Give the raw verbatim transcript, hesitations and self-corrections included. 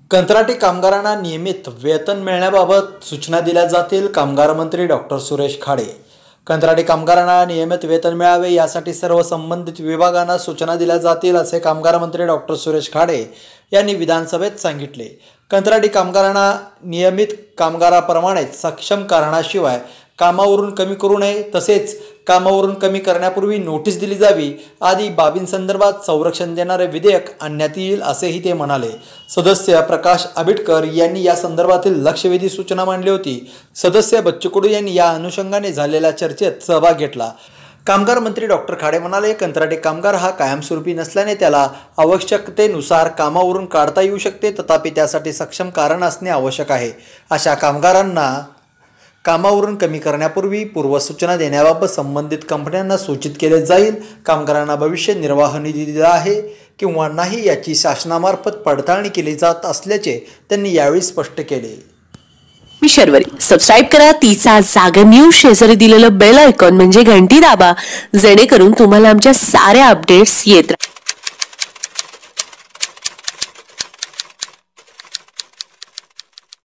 कंत्राटी कामगारांना नियमित वेतन मिळण्याबाबत सूचना दिल्या जातील. कामगार मंत्री डॉक्टर सुरेश खाडे. कंत्राटी कामगारांना नियमित वेतन मिळावे यासाठी सर्व संबंधित विभागांना सूचना दिल्या जातील असे कामगार मंत्री डॉक्टर सुरेश खाडे यांनी विधानसभेत सांगितले. कंत्राटी कामगारांना नियमित कामगाराप्रमाणेच सक्षम कारणाशिवाय कामावरून कमी करू नये, तसेच कामावरून कमी करण्यापूर्वी नोटीस दिली जावी आदी बाबींसंदर्भात संरक्षण देणारे विधेयक आणण्यात येईल असेही ते म्हणाले. सदस्य प्रकाश आबिटकर यांनी या संदर्भातील लक्षवेधी सूचना मांडली होती. सदस्य बच्चू कडू यांनी या अनुषंगाने झालेल्या चर्चेत सहभाग घेतला. कामगार मंत्री डॉक्टर खाडे म्हणाले, कंत्राटी कामगार हा कायमस्वरूपी नसल्याने त्याला आवश्यकतेनुसार कामावरून काढता येऊ शकते, तथापि त्यासाठी सक्षम कारण असणे आवश्यक आहे. अशा कामगारांना कामावरून कमी करण्यापूर्वी पूर्वसूचना देण्याबाबत संबंधित कंपन्यांना सूचित केले जाईल. कामगारांना भविष्य निर्वाह निधी दिला आहे किंवा नाही याची शासनामार्फत पडताळणी केली जात असल्याचे त्यांनी यावेळी स्पष्ट केले. मी शर्वरी. सबस्क्राईब करा तिचा जागर न्यूज. शेजारी दिलेलं बेल आयकॉन म्हणजे घंटी दाबा, जेणेकरून तुम्हाला आमच्या साऱ्या अपडेट्स येत राहतील.